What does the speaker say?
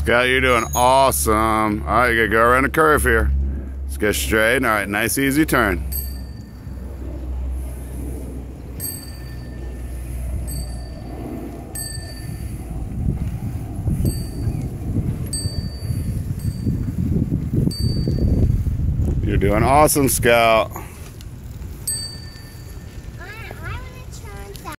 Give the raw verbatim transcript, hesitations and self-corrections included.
Scout, you're doing awesome. All right, you gotta go around the curve here. Let's get straight. All right, nice easy turn. You're doing awesome, Scout.